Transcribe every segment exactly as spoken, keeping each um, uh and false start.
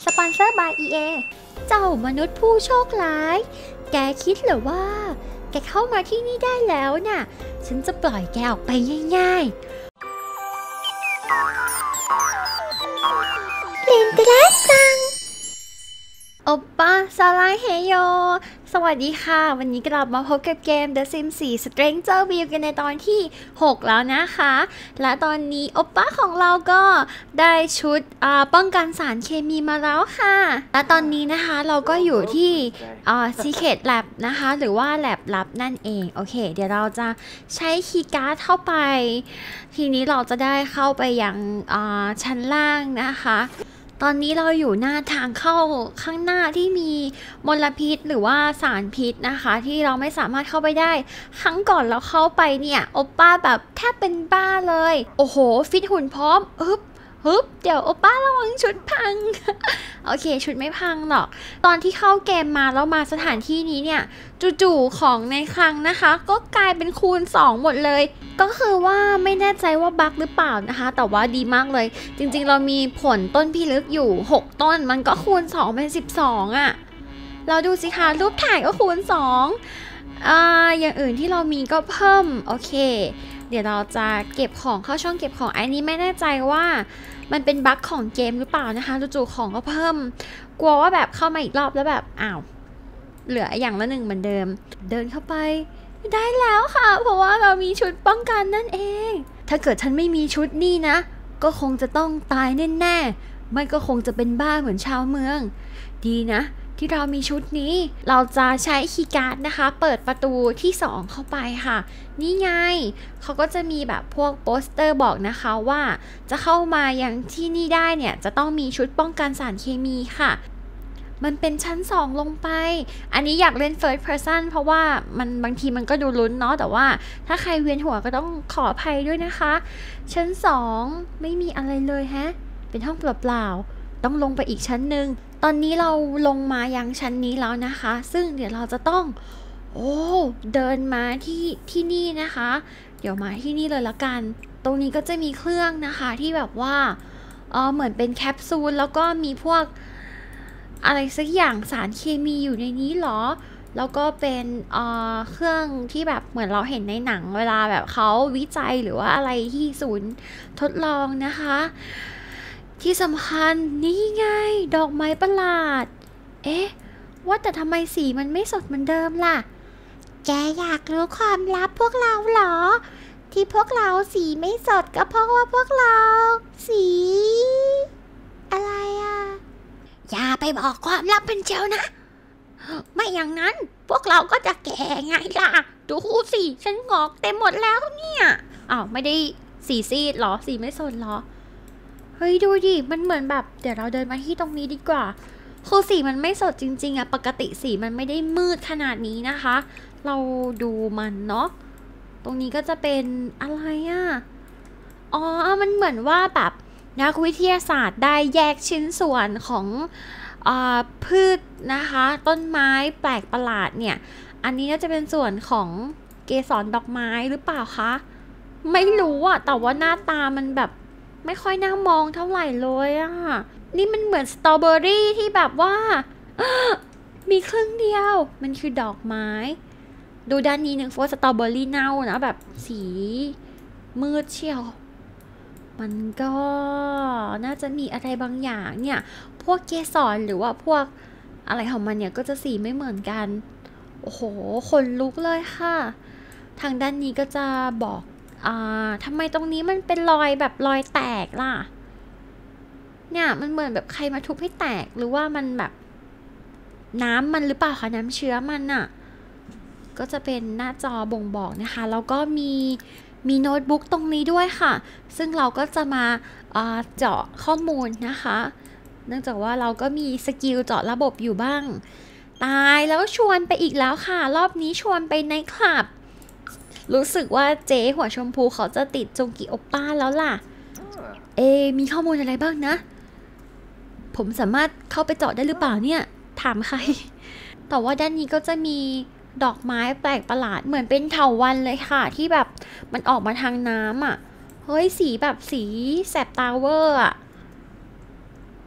สปอนเซอร์ by อี เอ เจ้ามนุษย์ผู้โชคร้ายแกคิดเหรอว่าแกเข้ามาที่นี่ได้แล้วน่ะฉันจะปล่อยแกออกไปง่ายๆเล่นไปแล้วจังโอปป้าซาลาเฮโยสวัสดีค่ะวันนี้กลับมาพบกับเกม The Sims โฟร์ Stranger View กันในตอนที่หกแล้วนะคะและตอนนี้โอปป้าของเราก็ได้ชุดป้องกันสารเคมีมาแล้วค่ะและตอนนี้นะคะเราก็อยู่ที่ Secret Lab นะคะหรือว่า Lab ลับนั่นเองโอเคเดี๋ยวเราจะใช้คีย์การ์ดเข้าไปทีนี้เราจะได้เข้าไปยังชั้นล่างนะคะตอนนี้เราอยู่หน้าทางเข้าข้างหน้าที่มีมลพิษหรือว่าสารพิษนะคะที่เราไม่สามารถเข้าไปได้ครั้งก่อนเราเข้าไปเนี่ยโอปป้าแบบแทบเป็นบ้าเลยโอ้โหฟิตหุ่นพร้อมอึ๊บฮึบเดี๋ยวโอป้าระวังชุดพัง โอเคชุดไม่พังหรอกตอนที่เข้าเกมมาแล้วมาสถานที่นี้เนี่ยจู่ๆของในคลังนะคะก็กลายเป็นคูณสองหมดเลยก็คือว่าไม่แน่ใจว่าบั๊กหรือเปล่านะคะแต่ว่าดีมากเลยจริงๆเรามีผลต้นพิลึกอยู่หกต้นมันก็คูณสองเป็นสิบสองอ่ะเราดูสิคะรูปถ่ายก็คูณสองอ่าอย่างอื่นที่เรามีก็เพิ่มโอเคเดี๋ยวเราจะเก็บของเข้าช่องเก็บของอันนี้ไม่แน่ใจว่ามันเป็นบั๊กของเกมหรือเปล่านะคะจู่ๆของก็เพิ่มกลัวว่าแบบเข้ามาอีกรอบแล้วแบบอ้าวเหลืออย่างละหนึ่งเหมือนเดิมเดินเข้าไปได้แล้วค่ะเพราะว่าเรามีชุดป้องกันนั่นเองถ้าเกิดฉันไม่มีชุดนี่นะก็คงจะต้องตายแน่ๆไม่ก็คงจะเป็นบ้าเหมือนชาวเมืองดีนะที่เรามีชุดนี้เราจะใช้คีย์การ์ดนะคะเปิดประตูที่สองเข้าไปค่ะนี่ไงเขาก็จะมีแบบพวกโปสเตอร์บอกนะคะว่าจะเข้ามายังที่นี่ได้เนี่ยจะต้องมีชุดป้องกันสารเคมีค่ะมันเป็นชั้นสองลงไปอันนี้อยากเล่น first person เพราะว่ามันบางทีมันก็ดูลุ้นเนาะแต่ว่าถ้าใครเวียนหัวก็ต้องขออภัยด้วยนะคะชั้นสองไม่มีอะไรเลยฮะเป็นห้องเปล่าๆต้องลงไปอีกชั้นหนึ่งตอนนี้เราลงมายังชั้นนี้แล้วนะคะซึ่งเดี๋ยวเราจะต้องโอ้เดินมาที่ที่นี่นะคะเดี๋ยวมาที่นี่เลยละกันตรงนี้ก็จะมีเครื่องนะคะที่แบบว่าเออเหมือนเป็นแคปซูลแล้วก็มีพวกอะไรสักอย่างสารเคมีอยู่ในนี้หรอแล้วก็เป็นเอ่อเครื่องที่แบบเหมือนเราเห็นในหนังเวลาแบบเขาวิจัยหรือว่าอะไรที่ศูนย์ทดลองนะคะที่สำคัญนี่ไงดอกไม้ประหลาดเอ๊ะว่าแต่ทำไมสีมันไม่สดเหมือนเดิมล่ะแกอยากรู้ความลับพวกเราเหรอที่พวกเราสีไม่สดก็เพราะว่าพวกเราสีอะไรอ่ะอย่าไปบอกความลับเป็นเจ้านะไม่อย่างนั้นพวกเราก็จะแก่ไงล่ะดูสิฉันงอกเต็มหมดแล้วเนี่ยอ้าวไม่ได้สีซีดหรอสีไม่สดหรอเฮ้ยดูดิมันเหมือนแบบเดี๋ยวเราเดินมาที่ตรงนี้ดีกว่าคือสีมันไม่สดจริงๆอะปกติสีมันไม่ได้มืดขนาดนี้นะคะเราดูมันเนาะตรงนี้ก็จะเป็นอะไรอะอ๋อมันเหมือนว่าแบบนักวิทยาศาสตร์ได้แยกชิ้นส่วนของพืชนะคะต้นไม้แปลกประหลาดเนี่ยอันนี้น่าจะเป็นส่วนของเกสรดอกไม้หรือเปล่าคะไม่รู้อะแต่ว่าหน้าตามันแบบไม่ค่อยน่ามองเท่าไหร่เลยอะนี่มันเหมือนสตรอเบอรี่ที่แบบว่ามีครึ่งเดียวมันคือดอกไม้ดูด้านนี้หนึ่งโฟสตรอเบอรี่เน่านะแบบสีมืดเชียวมันก็น่าจะมีอะไรบางอย่างเนี่ยพวกเกสรหรือว่าพวกอะไรของมันเนี่ยก็จะสีไม่เหมือนกันโอ้โหขนลุกเลยค่ะทางด้านนี้ก็จะบอกอ่าทำไมตรงนี้มันเป็นรอยแบบรอยแตกล่ะเนี่ยมันเหมือนแบบใครมาทุบให้แตกหรือว่ามันแบบน้ำมันหรือเปล่าคะน้ำเชื้อมันอะก็จะเป็นหน้าจอบ่งบอกนะคะแล้วก็มีมีโน้ตบุ๊กตรงนี้ด้วยค่ะซึ่งเราก็จะมาเจาะข้อมูลนะคะเนื่องจากว่าเราก็มีสกิลเจาะระบบอยู่บ้างตายแล้วชวนไปอีกแล้วค่ะรอบนี้ชวนไปในคลับรู้สึกว่าเจ๊หัวชมพูเขาจะติดจงกิโอป้าแล้วล่ะเอมีข้อมูลอะไรบ้างนะผมสามารถเข้าไปเจาะได้หรือเปล่าเนี่ยถามใครแต่ว่าด้านนี้ก็จะมีดอกไม้แปลกประหลาดเหมือนเป็นเถาวัลย์เลยค่ะที่แบบมันออกมาทางน้ำอ่ะเฮ้ยสีแบบสีแสบตาเวอร์อ่ะไป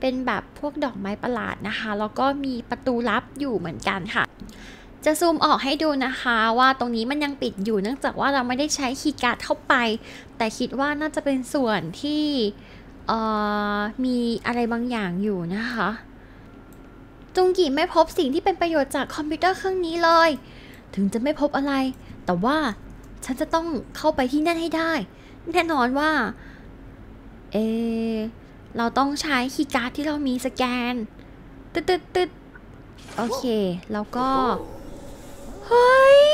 เป็นแบบพวกดอกไม้ประหลาดนะคะแล้วก็มีประตูลับอยู่เหมือนกันค่ะจะซูมออกให้ดูนะคะว่าตรงนี้มันยังปิดอยู่เนื่องจากว่าเราไม่ได้ใช้คีย์การ์ดเข้าไปแต่คิดว่าน่าจะเป็นส่วนที่มีอะไรบางอย่างอยู่นะคะจุงกีไม่พบสิ่งที่เป็นประโยชน์จากคอมพิวเตอร์เครื่องนี้เลยถึงจะไม่พบอะไรแต่ว่าฉันจะต้องเข้าไปที่นั่นให้ได้แน่นอนว่าเอเราต้องใช้คีย์การ์ดที่เรามีสแกนตึ๊ดตึ๊ดตึ๊ดโอเคแล้วก็เฮ้ย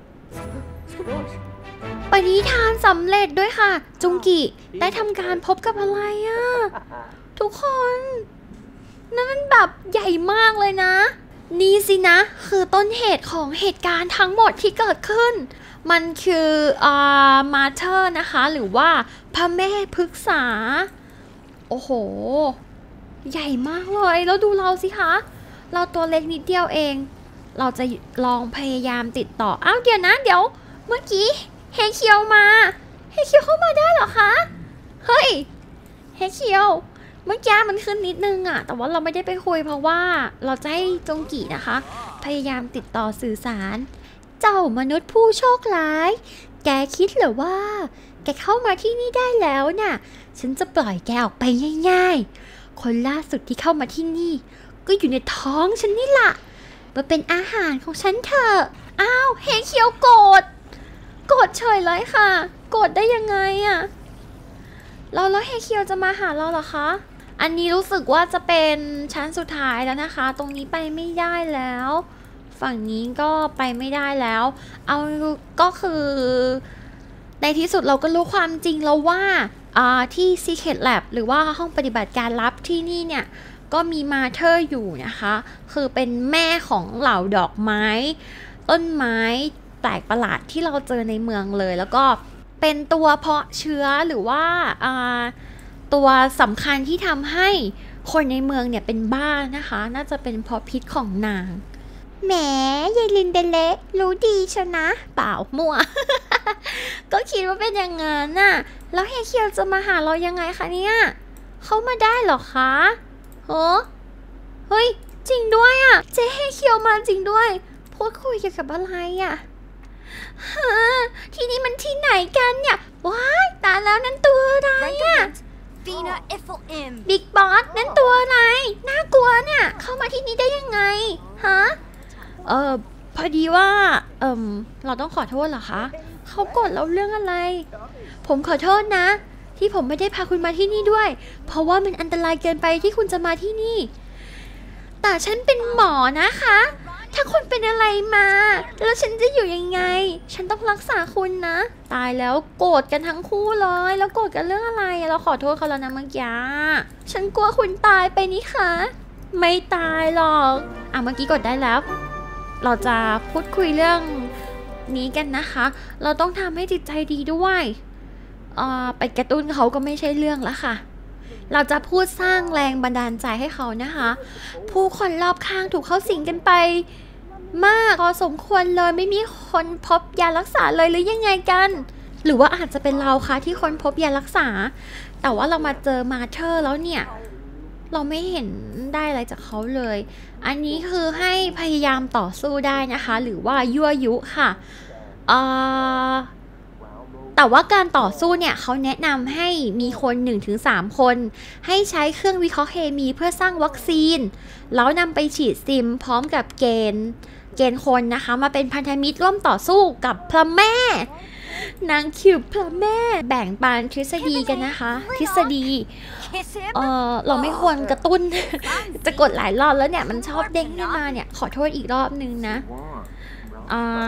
ปณิธานสำเร็จด้วยค่ะจุงกิได้ทำการพบกับอะไรอะทุกคนนั่นมันแบบใหญ่มากเลยนะนี่สินะคือต้นเหตุของเหตุการณ์ทั้งหมดที่เกิดขึ้นมันคืออ่ามาเธอร์นะคะหรือว่าพระแม่พฤกษาโอ้โหใหญ่มากเลยแล้วดูเราสิคะเราตัวเล็กนิดเดียวเองเราจะลองพยายามติดต่ออ้าวเดี๋ยวนะเดี๋ยวเมื่อกี้เฮเคียวมาเฮเคียวเข้ามาได้เหรอคะเฮ้ยเฮเคียวเมื่อกี้มันขึ้นนิดนึงอะแต่ว่าเราไม่ได้ไปคุยเพราะว่าเราจะให้จงกีนะคะพยายามติดต่อสื่อสารเจ้ามนุษย์ผู้โชคร้ายแกคิดเหรอว่าแกเข้ามาที่นี่ได้แล้วน่ะฉันจะปล่อยแกออกไปง่ายๆคนล่าสุดที่เข้ามาที่นี่ก็อยู่ในท้องฉันนี่แหละมาเป็นอาหารของฉันเถอะอ้าวเฮเคียวโกรธโกรธเฉยเลยค่ะโกรธได้ยังไงอะเราแล้วเฮเคียวจะมาหาเราเหรอคะอันนี้รู้สึกว่าจะเป็นชั้นสุดท้ายแล้วนะคะตรงนี้ไปไม่ได้แล้วฝั่งนี้ก็ไปไม่ได้แล้วเอาก็คือในที่สุดเราก็รู้ความจริงแล้วว่าที่ Secret Lab หรือว่าห้องปฏิบัติการลับที่นี่เนี่ยก็มีมาเธอร์อยู่นะคะคือเป็นแม่ของเหล่าดอกไม้ต้นไม้แปลกประหลาดที่เราเจอในเมืองเลยแล้วก็เป็นตัวเพาะเชื้อหรือว่าตัวสำคัญที่ทำให้คนในเมืองเนี่ยเป็นบ้านะคะน่าจะเป็นเพราะพิษของนางแหมยายลินเดเละรู้ดีชนะเปล่ามั่ว ก็คิดว่าเป็นอย่างงั้นน่ะแล้วเฮเคียวจะมาหาเรายังไงคะเนี่ยเข้ามาได้หรอคะเฮ้เฮ้ยจริงด้วยอ่ะเจ๊เฮเคียวมาจริงด้วยพูดคุยเกี่ยวกับอะไรอ่ะฮะที่นี่มันที่ไหนกันเนี่ยว้ายตายแล้วนั่นตัวอะไรอ่ะบิ๊กบอสนั่นตัวอะไรน่ากลัวเนี่ยเข้ามาที่นี่ได้ยังไงฮะเออพอดีว่าเออเราต้องขอโทษเหรอคะเขากดเราเรื่องอะไรผมขอโทษนะที่ผมไม่ได้พาคุณมาที่นี่ด้วยเพราะว่ามันอันตรายเกินไปที่คุณจะมาที่นี่แต่ฉันเป็นหมอนะคะถ้าคุณเป็นอะไรมาแล้วฉันจะอยู่ยังไงฉันต้องรักษาคุณนะตายแล้วโกรธกันทั้งคู่เลยแล้วโกรธกันเรื่องอะไรเราขอโทษเขาแล้วนะเมื่อกี้ฉันกลัวคุณตายไปนี่คะไม่ตายหรอกอ่ะเมื่อกี้กดได้แล้วเราจะพูดคุยเรื่องนี้กันนะคะเราต้องทำให้จิตใจดีด้วยอ่าไปกระตุ้นเขาก็ไม่ใช่เรื่องแล้วค่ะเราจะพูดสร้างแรงบันดาลใจให้เขานะคะผู้คนรอบข้างถูกเขาสิงกันไปมากพอสมควรเลยไม่มีคนพบยารักษาเลยหรือยังไงกันหรือว่าอาจจะเป็นเราคะที่คนพบยารักษาแต่ว่าเรามาเจอมาเธอร์แล้วเนี่ยเราไม่เห็นได้อะไรจากเขาเลยอันนี้คือให้พยายามต่อสู้ได้นะคะหรือว่ายั่วยุค่ะอ่าแต่ว่าการต่อสู้เนี่ยเขาแนะนำให้มีคน หนึ่งถึงสาม คนให้ใช้เครื่องวิเคราะห์เคมีเพื่อสร้างวัคซีนแล้วนำไปฉีดซิมพร้อมกับเกณฑ์เกณฑ์คนนะคะมาเป็นพันธมิตรร่วมต่อสู้กับพระแม่นางคิวพระแม่แบ่งปันทฤษฎีกันนะคะทฤษฎีเออเราไม่ควรกระตุ้น จะกดหลายรอบแล้วเนี่ยมันชอบเด้งขึ้นมาเนี่ยขอโทษอีกรอบนึงนะอ่า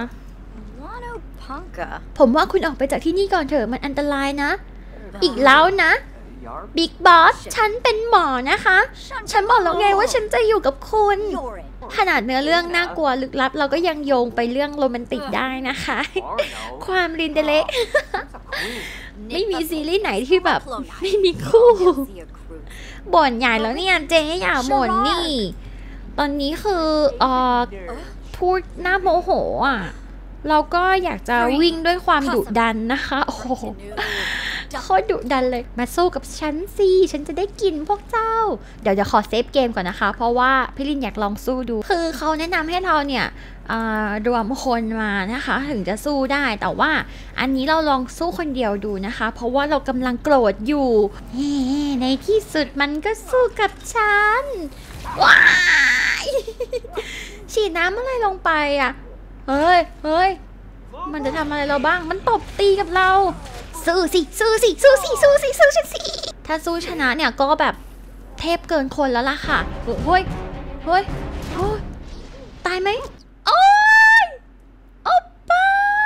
ผมว่าคุณออกไปจากที่นี่ก่อนเถอะมันอันตรายนะอีกแล้วนะบิ๊กบอสฉันเป็นหมอนะคะฉันบอกแล้วไงว่าฉันจะอยู่กับคุณขนาดเนื้อเรื่องน่ากลัวลึกลับเราก็ยังโยงไปเรื่องโรแมนติกได้นะคะความรินเดเละไม่มีซีรีส์ไหนที่แบบไม่มีคู่บ่นใหญ่แล้วเนี่ยเจ๊อย่าบ่นนี่ตอนนี้คือเอ่อพูดหน้าโมโหอ่ะเราก็อยากจะวิ่งด้วยความดุดันนะคะโอ้โหโคตรดุดันเลยมาสู้กับฉันสิฉันจะได้กินพวกเจ้าเดี๋ยวจะขอเซฟเกมก่อนนะคะเพราะว่าพี่ลินอยากลองสู้ดูคือเขาแนะนำให้เราเนี่ยรวมคนมานะคะถึงจะสู้ได้แต่ว่าอันนี้เราลองสู้คนเดียวดูนะคะเพราะว่าเรากำลังโกรธอยู่ในที่สุดมันก็สู้กับฉันว้ายฉีดน้ำอะไรลงไปอ่ะเฮ้ยเฮ้ยมันจะทำอะไรเราบ้างมันตบตีกับเราสู้สิสู้สิสู้สิสู้สิสู้ฉันสิถ้าสู้ชนะเนี่ยก็แบบเทพเกินคนแล้วล่ะค่ะเฮ้ยเฮ้ยเฮ้ยตายไหมโอ้ยโอป้า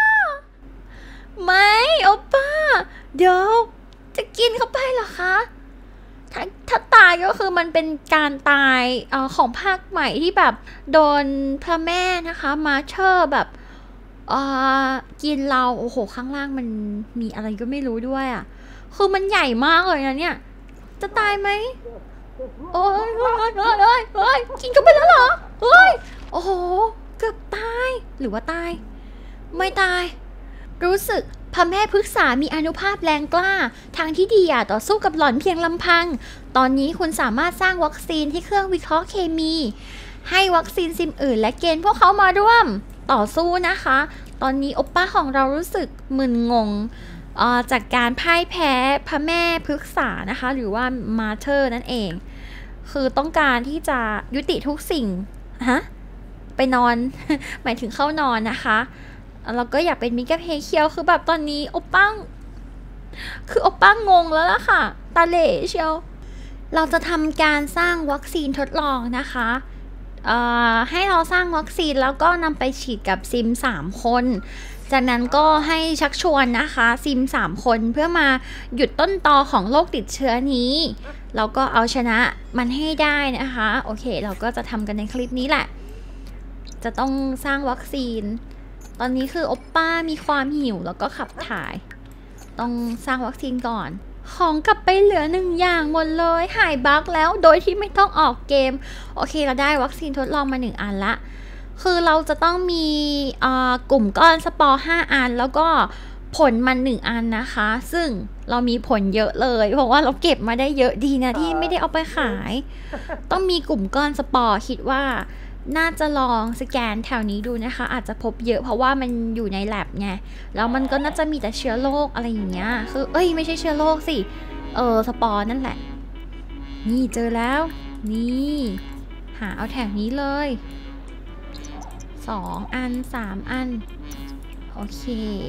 ไม่โอป้าเดี๋ยวจะกินเข้าไปเหรอคะถ้าถ้าตายก็คือมันเป็นการตายเอ่อของภาคใหม่ที่แบบโดนพระแม่นะคะมาเชอร์แบบอ่ากินเราโอ้โหข้างล่างมันมีอะไรก็ไม่รู้ด้วยอ่ะคือมันใหญ่มากเลยนะเนี่ยจะตายไหมโอ้ยโอ้ยโอ้ยโอ้ยโอ้ยกินเข้าไปแล้วเหรอเฮ้ยโอ้โหเกือบตายหรือว่าตายไม่ตายรู้สึกพระแม่พฤกษามีอานุภาพแรงกล้าทางที่ดีอย่าต่อสู้กับหล่อนเพียงลำพังตอนนี้คุณสามารถสร้างวัคซีนที่เครื่องวิเคราะห์เคมีให้วัคซีนซิมอื่นและเกณฑ์พวกเขามาร่วมต่อสู้นะคะตอนนี้โอป้าของเรารู้สึกมึนงงจากการพ่ายแพ้พระแม่พฤกษานะคะหรือว่ามาเธอร์นั่นเองคือต้องการที่จะยุติทุกสิ่งฮะไปนอน หมายถึงเข้านอนนะคะเราก็อยากเป็นมิกาเพเคียวคือแบบตอนนี้โอป้งคือโอป้งงงแล้วล่ะค่ะตาเหล่เชียวเราจะทำการสร้างวัคซีนทดลองนะคะให้เราสร้างวัคซีนแล้วก็นำไปฉีดกับซิมสามคนจากนั้นก็ให้ชักชวนนะคะซิมสามคนเพื่อมาหยุดต้นตอของโรคติดเชื้อนี้แล้วก็เอาชนะมันให้ได้นะคะโอเคเราก็จะทำกันในคลิปนี้แหละจะต้องสร้างวัคซีนตอนนี้คือโอป้ามีความหิวแล้วก็ขับถ่ายต้องสร้างวัคซีนก่อนของกลับไปเหลือหนึ่งอย่างหมดเลยหายบั๊กแล้วโดยที่ไม่ต้องออกเกมโอเคเราได้วัคซีนทดลองมาหนึ่งอันละคือเราจะต้องมีกลุ่มก้อนสปอร์ห้าอันแล้วก็ผลมันหนึ่งอันนะคะซึ่งเรามีผลเยอะเลยเพราะว่าเราเก็บมาได้เยอะดีนะที่ไม่ได้เอาไปขายต้องมีกลุ่มก้อนสปอร์คิดว่าน่าจะลองสแกนแถวนี้ดูนะคะอาจจะพบเยอะเพราะว่ามันอยู่ในแลบไงแล้วมันก็น่าจะมีแต่เชื้อโรคอะไรอย่างเงี้ยคือเอ้ยไม่ใช่เชื้อโรคสิเออสปอร์นั่นแหละนี่เจอแล้วนี่หาเอาแถวนี้เลยสองอันสามอันโอเค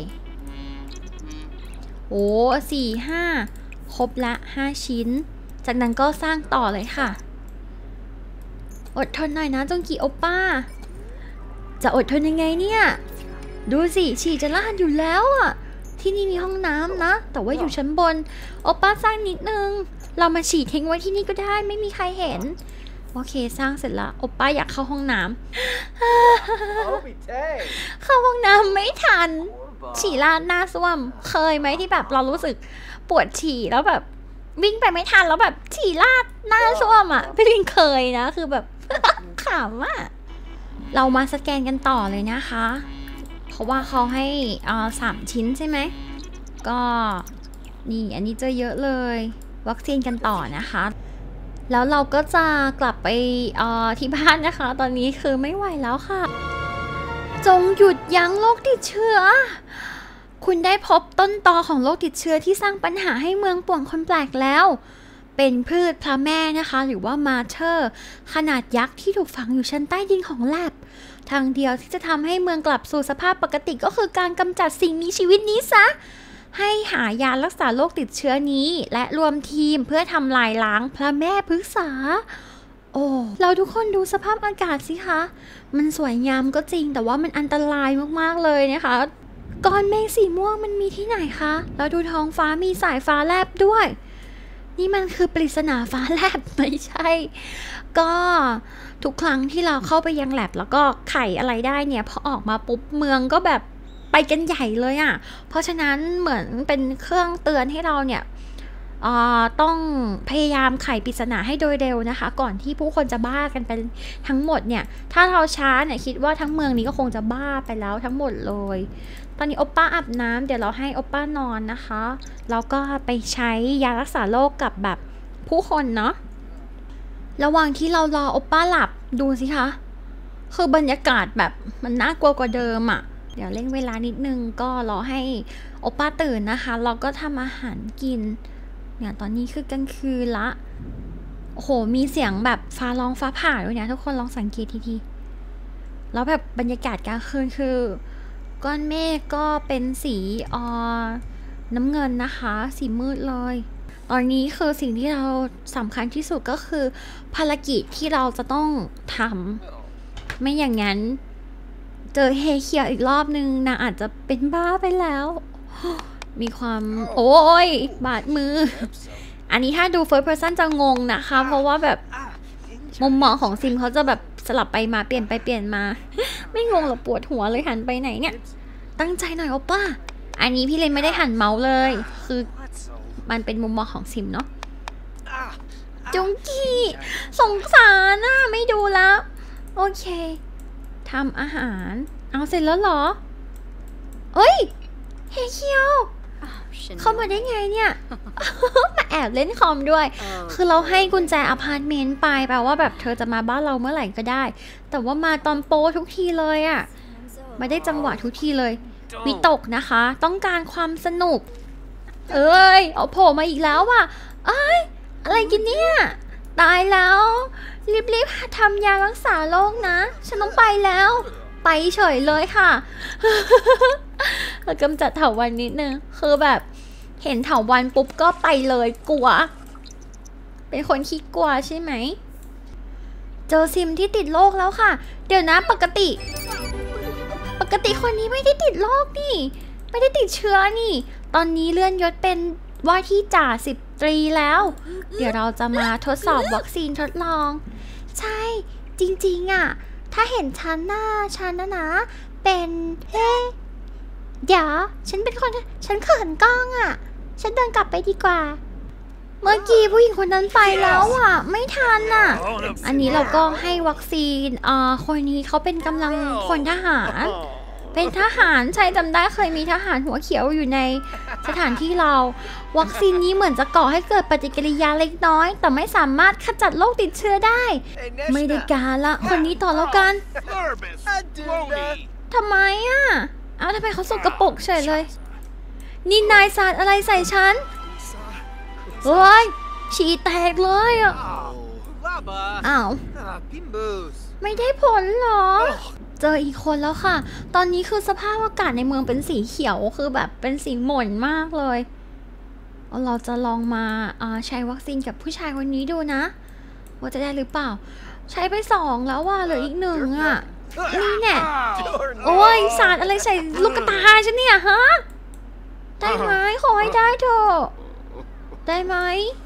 โอ้สี่ห้าครบละห้าชิ้นจากนั้นก็สร้างต่อเลยค่ะอดทนหน่อยนะจงกีโอป้าจะอดทนยังไงเนี่ยดูสิฉี่จะลาดอยู่แล้วอ่ะที่นี่มีห้องน้ำนะแต่ว่าอยู่ชั้นบนโอป้าสร้างนิดนึงเรามาฉี่ทิ้งไว้ที่นี่ก็ได้ไม่มีใครเห็นโอเคสร้างเสร็จแล้วโอป้าอยากเข้าห้องน้ำ เข้าห้องน้ำไม่ทันฉี่ลาดหน้าส้วมเคยไหมที่แบบเรารู้สึกปวดฉี่แล้วแบบวิ่งไปไม่ทันแล้วแบบฉี่ลาดหน้าส้วมอ่ะพี่ลิงเคยนะคือแบบขำอ่ะเรามาสแกนกันต่อเลยนะคะเพราะว่าเขาให้อ่าสามชิ้นใช่ไหมก็นี่อันนี้เจอเยอะเลยวัคซีนกันต่อนะคะแล้วเราก็จะกลับไปที่บ้านนะคะตอนนี้คือไม่ไหวแล้วค่ะจงหยุดยั้งโรคติดเชื้อคุณได้พบต้นตอของโรคติดเชื้อที่สร้างปัญหาให้เมืองป่วนคนแปลกแล้วเป็นพืชพระแม่นะคะหรือว่ามาเธอร์ขนาดยักษ์ที่ถูกฝังอยู่ชั้นใต้ดินของแลบทางเดียวที่จะทำให้เมืองกลับสู่สภาพปกติก็คือการกำจัดสิ่งมีชีวิตนี้ซะให้หายารักษาโรคติดเชื้อนี้และรวมทีมเพื่อทำลายล้างพระแม่พฤกษาโอ้เราทุกคนดูสภาพอากาศสิคะมันสวยงามก็จริงแต่ว่ามันอันตรายมากๆเลยนะคะก้อนเมฆสีม่วงมันมีที่ไหนคะแล้วดูท้องฟ้ามีสายฟ้าแลบด้วยนี่มันคือปริศนาฟ้าแลบไม่ใช่ก็ทุกครั้งที่เราเข้าไปยังแลบแล้วก็ไข่อะไรได้เนี่ยพอออกมาปุ๊บเมืองก็แบบไปกันใหญ่เลยอ่ะเพราะฉะนั้นเหมือนเป็นเครื่องเตือนให้เราเนี่ยต้องพยายามไขปริศนาให้โดยเร็วนะคะก่อนที่ผู้คนจะบ้ากันไปทั้งหมดเนี่ยถ้าเราช้าเนี่ยคิดว่าทั้งเมืองนี้ก็คงจะบ้าไปแล้วทั้งหมดเลยตอนนี้โอป้าอาบน้ำเดี๋ยวเราให้โอป้านอนนะคะแล้วก็ไปใช้ยารักษาโรคกับแบบผู้คนเนาะระหว่างที่เรารอโอป้าหลับดูสิคะคือบรรยากาศแบบมันน่ากลัวกว่าเดิมอะ่ะเดี๋ยวเร่งเวลานิดนึงก็รอให้โอป้าตื่นนะคะเราก็ทำอาหารกินเนี่ยตอนนี้คือกลางคืนละโอ้โหมีเสียงแบบฟ้าร้องฟ้าผ่าด้วยนะทุกคนลองสังเกตทีๆแล้วแบบบรรยากาศกลางคืนคือก้อนเมฆก็เป็นสีออน้ำเงินนะคะสีมืดเลยตอนนี้คือสิ่งที่เราสำคัญที่สุดก็คือภารกิจที่เราจะต้องทำไม่อย่างนั้นเจอเฮเคียวอีกรอบนึงนะอาจจะเป็นบ้าไปแล้วมีความโอ้ยบาดมืออันนี้ถ้าดู first person จะงงนะคะเพราะว่าแบบมุมมองของซิมเขาจะแบบสลับไปมาเปลี่ยนไปเปลี่ยนมาไม่งงหรอกปวดหัวเลยหันไปไหนเนี่ยตั้งใจหน่อยโอป้าอันนี้พี่เลนไม่ได้หันเมาส์เลยคือมันเป็นมุมมองของซิมเนาะจุงกี้สงสารน่ะไม่ดูแล้วโอเคทำอาหารเอาเสร็จแล้วเหรอเอ้ยเฮเคียวเข้ามาได้ไงเนี่ย มาแอบเล่นคอมด้วย คือเราให้กุญแจอพาร์ตเมนต์ไปแปลว่าแบบเธอจะมาบ้านเราเมื่อไหร่ก็ได้แต่ว่ามาตอนโปทุกทีเลยอะมาได้จังหวะทุกทีเลยวิตกนะคะต้องการความสนุกเอ้ยเอาโผล่มาอีกแล้วว่ะเอ้ยอะไรกินเนี่ยตายแล้วรีบๆทำยารักษาโรคนะฉันต้องไปแล้วไปเฉยเลยค่ะ กำจัดเถาวัลย์นิดนึงคือแบบเห็นเถาวัลย์ปุ๊บก็ไปเลยกลัวเป็นคนขี้กลัวใช่ไหมเจอซิมที่ติดโรคแล้วค่ะเดี๋ยวนะปกติปกติคนนี้ไม่ได้ติดโรคนี่ไม่ได้ติดเชื้อนี่ตอนนี้เลื่อนยศเป็นว่าที่จ่าสิบตรีแล้วเดี๋ยวเราจะมาทดสอบวัคซีนทดลองใช่จริงๆอ่ะถ้าเห็นฉันหน้าฉันนะนะเป็นเฮ้เดี๋ยวฉันเป็นคนฉันเขินกล้องอ่ะฉันเดินกลับไปดีกว่าเมื่อกี้ผู้หญิงคนนั้นไปแล้วอ่ะไม่ทันอ่ะอันนี้เราก็ให้วัคซีนอ่าคนนี้เขาเป็นกำลังคนทหารเป็นทหารใช่จำได้เคยมีทหารหัวเขียวอยู่ในสถานที่เราวัคซีนนี้เหมือนจะก่อให้เกิดปฏิกิริยาเล็กน้อยแต่ไม่สามารถขจัดโรคติดเชื้อได้ไม่ได้การละคนนี้ต่อแล้วกันทำไมอ่ะเอาทำไมเขาสกปรกเฉยเลยนี่นายสาดอะไรใส่ฉันเฮ้ยฉี่แตกเลยอ่ะอ้าวไม่ได้ผลหรอเจออีกคนแล้วค่ะตอนนี้คือสภาพอากาศในเมืองเป็นสีเขียวคือแบบเป็นสีหม่นมากเลยเราจะลองมาใช้วัคซีนกับผู้ชายคนนี้ดูนะว่าจะได้หรือเปล่าใช้ไปสองแล้วว่าเหลืออีกหนึ่งอ่ะนี่แน่โอ้ยสาดอะไรใส่ลูกตาฉันเนี่ยฮะได้ไหมขอให้ได้เถอะได้ไหม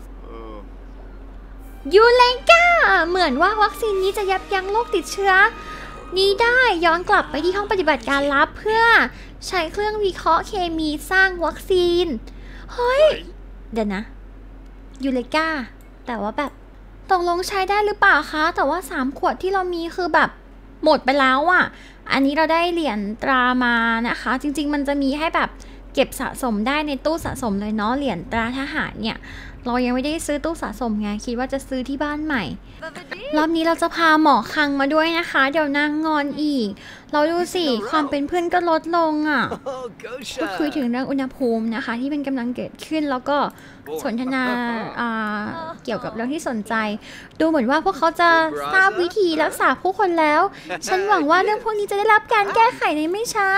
ยูเลกาเหมือนว่าวัคซีนนี้จะยับยั้งโรคติดเชื้อนี้ได้ย้อนกลับไปที่ห้องปฏิบัติการลับเพื่อใช้เครื่องวิเคราะห์เคมีสร้างวัคซีนเฮ้ยเดี๋ยวนะยูเลกาแต่ว่าแบบตกลงใช้ได้หรือเปล่าคะแต่ว่าสามขวดที่เรามีคือแบบหมดไปแล้วอ่ะอันนี้เราได้เหรียญตรามานะคะจริงๆมันจะมีให้แบบเก็บสะสมได้ในตู้สะสมเลยเนาะเหรียญตราทหารเนี่ยเรายังไม่ได้ซื้อตู้สะสมไงคิดว่าจะซื้อที่บ้านใหม่รอบนี้เราจะพาหมอคังมาด้วยนะคะเดี๋ยวนางงอนอีกเราดูสิความเป็นเพื่อนก็ลดลงอ่ะพูดคุยถึงเรื่องอุณหภูมินะคะที่เป็นกำลังเกิดขึ้นแล้วก็สนทนาเกี่ยวกับเรื่องที่สนใจดูเหมือนว่าพวกเขาจะทราบวิธีรักษาผู้คนแล้วฉันหวังว่าเรื่องพวกนี้จะได้รับการแก้ไขในไม่ช้า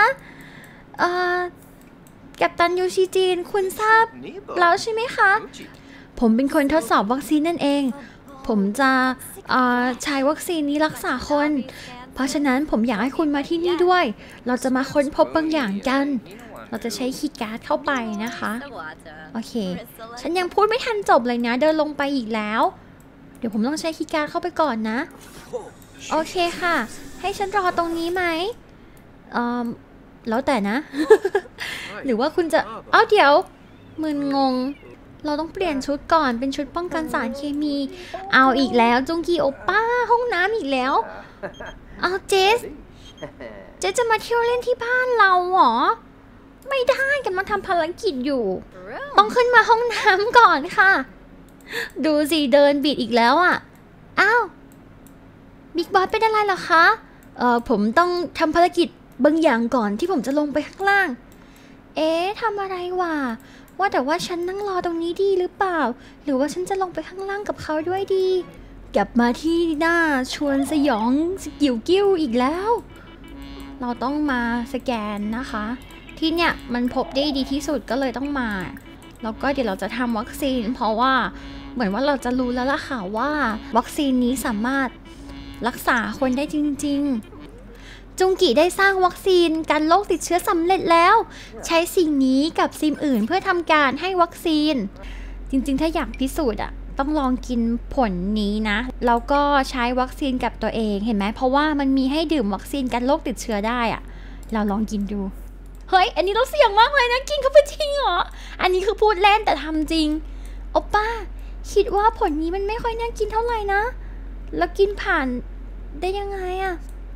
กัปตันยูชิจีนคุณทราบแล้วใช่ไหมคะผมเป็นคนทดสอบวัคซีนนั่นเองผมจะใช้วัคซีนนี้รักษาคนเพราะฉะนั้นผมอยากให้คุณมาที่นี่ด้วยเราจะมาค้นพบบางอย่างกันเราจะใช้คีย์การ์ดเข้าไปนะคะโอเคฉันยังพูดไม่ทันจบเลยนะเดินลงไปอีกแล้วเดี๋ยวผมต้องใช้คีย์การ์ดเข้าไปก่อนนะโอเคค่ะให้ฉันรอตรงนี้ไหมเอ่อแล้วแต่นะ หรือว่าคุณจะเอ้าเดี๋ยวมึนงงเราต้องเปลี่ยนชุดก่อนเป็นชุดป้องกันสารเคมีเอาอีกแล้วจุงกีโอป้าห้องน้ำอีกแล้วเอาเจสเจสจะมาเที่ยวเล่นที่บ้านเราเหรอไม่ได้กำลังทำภารกิจอยู่ต้องขึ้นมาห้องน้ำก่อนค่ะดูสิเดินบิดอีกแล้วอ่ะอ้าวบิ๊กบอสเป็นอะไรเหรอคะเอ่อผมต้องทำภารกิจบางอย่างก่อนที่ผมจะลงไปข้างล่างเอ๊ะทำอะไรวะว่าแต่ว่าฉันนั่งรอตรงนี้ดีหรือเปล่าหรือว่าฉันจะลงไปข้างล่างกับเขาด้วยดีกลับมาที่หน้าชวนสยองสกิวกิ้วอีกแล้วเราต้องมาสแกนนะคะที่เนี่ยมันพบได้ดีที่สุดก็เลยต้องมาแล้วก็เดี๋ยวเราจะทำวัคซีนเพราะว่าเหมือนว่าเราจะรู้แล้วล่ะค่ะว่าวัคซีนนี้สามารถรักษาคนได้จริงๆจุงกิได้สร้างวัคซีนกันโรคติดเชื้อสำเร็จแล้วใช้สิ่งนี้กับซิมอื่นเพื่อทำการให้วัคซีนจริงๆถ้าอยากพิสูจน์อะต้องลองกินผลนี้นะแล้วก็ใช้วัคซีนกับตัวเองเห็นไหมเพราะว่ามันมีให้ดื่มวัคซีนกันโรคติดเชื้อได้อะเราลองกินดูเฮ้ยอันนี้เราเสี่ยงมากเลยนะกินเข้าไปจริงเหรออันนี้คือพูดเล่นแต่ทำจริงโอป้าคิดว่าผลนี้มันไม่ค่อยน่ากินเท่าไหร่นะแล้วกินผ่านได้ยังไงอะ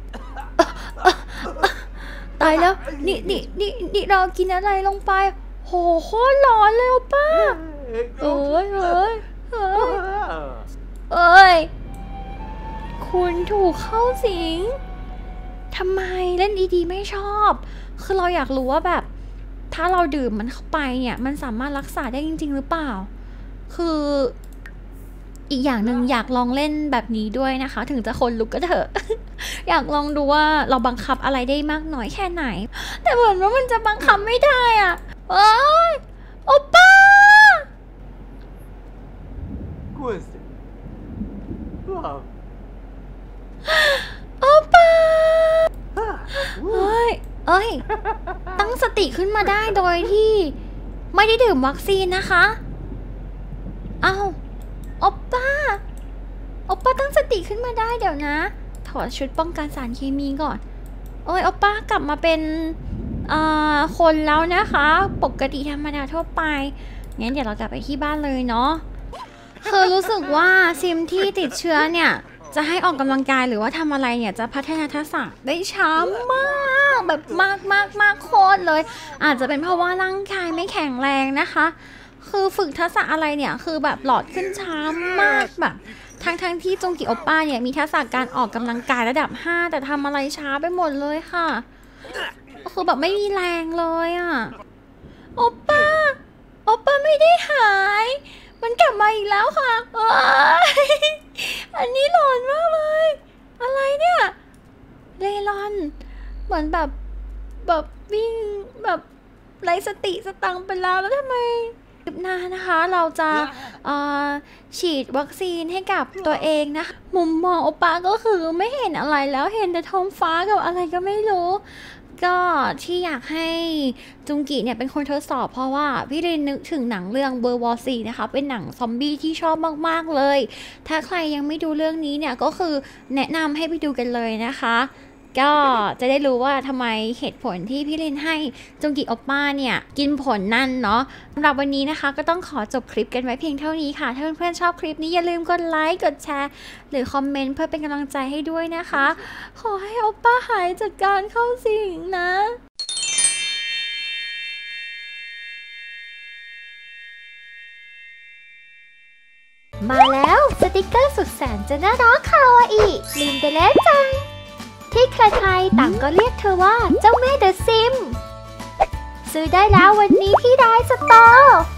ตายแล้วนี่นี่นี่นี่เรากินอะไรลงไปโหโคตรร้อนเลยโอป้าเอ้ยเอ้ยเอ้ยเอ้ยคุณถูกเข้าสิงทำไมเล่นดีๆไม่ชอบคือเราอยากรู้ว่าแบบถ้าเราดื่มมันเข้าไปเนี่ยมันสามารถรักษาได้จริงๆหรือเปล่าคืออีกอย่างหนึ่งอยากลองเล่นแบบนี้ด้วยนะคะถึงจะคนลุกก็เถอะ อยากลองดูว่าเราบังคับอะไรได้มากน้อยแค่ไหนแต่เหมือนว่ามันจะบังคับไม่ได้อ่ะเอ้ยโอป้าโอป้าเฮ้ยเอ้ยตั้งสติขึ้นมาได้โดยที่ไม่ได้ดื่มวัคซีนนะคะเอ้าโอป้าโอป้าตั้งสติขึ้นมาได้เดี๋ยวนะถอดชุดป้องกันสารเคมีก่อนโอ้ยโอป้ากลับมาเป็นคนแล้วนะคะปกติธรรมดาทั่วไปงั้นเดี๋ยวเรากลับไปที่บ้านเลยเนาะคือรู้สึกว่าซิมที่ติดเชื้อเนี่ยจะให้ออกกำลังกายหรือว่าทำอะไรเนี่ยจะพัฒนาทักษะได้ช้ามากแบบมากมากมากโคตรเลยอาจจะเป็นเพราะว่าร่างกายไม่แข็งแรงนะคะคือฝึกทักษะอะไรเนี่ยคือแบบหลอดขึ้นช้ามากแบบทั้งทั้งที่จุงกิโอป้าเนี่ยมีทักษะการออกกำลังกายระดับห้าแต่ทำอะไรช้าไปหมดเลยค่ะคือแบบไม่มีแรงเลยอ่ะโอป้าโอป้าไม่ได้หายมันกลับมาอีกแล้วค่ะอันนี้หลอนมากเลยอะไรเนี่ยเลรอนเหมือนแบบแบบวิ่งแบบไร้สติสตังไปแล้วแล้วทำไมหน้านะคะเราจะฉีดวัคซีนให้กับตัวเองนะคะมุมมองโอป้าก็คือไม่เห็นอะไรแล้วเห็นแต่ท้องฟ้ากับอะไรก็ไม่รู้ก็ที่อยากให้จุงกิเนี่ยเป็นคนทดสอบเพราะว่าพี่เรนนึกถึงหนังเรื่องเบอร์วอซีนะคะเป็นหนังซอมบี้ที่ชอบมากๆเลยถ้าใครยังไม่ดูเรื่องนี้เนี่ยก็คือแนะนำให้ไปดูกันเลยนะคะก็จะได้รู้ว่าทำไมเหตุผลที่พี่เรนให้จุงกิโอป้าเนี่ยกินผลนั่นเนาะสำหรับวันนี้นะคะก็ต้องขอจบคลิปกันไว้เพียงเท่านี้ค่ะถ้าเพื่อนๆชอบคลิปนี้อย่าลืมกดไลค์กดแชร์หรือคอมเมนต์เพื่อเป็นกำลังใจให้ด้วยนะคะขอให้โอป้าหายจากการเข้าสิงนะมาแล้วสติกเกอร์สุดแสนจะน่ารักคาวาอิลืมไปแล้วจังที่ใครๆต่างก็เรียกเธอว่าเจ้าแม่เดอะซิมซื้อได้แล้ววันนี้ที่ไดสโตร์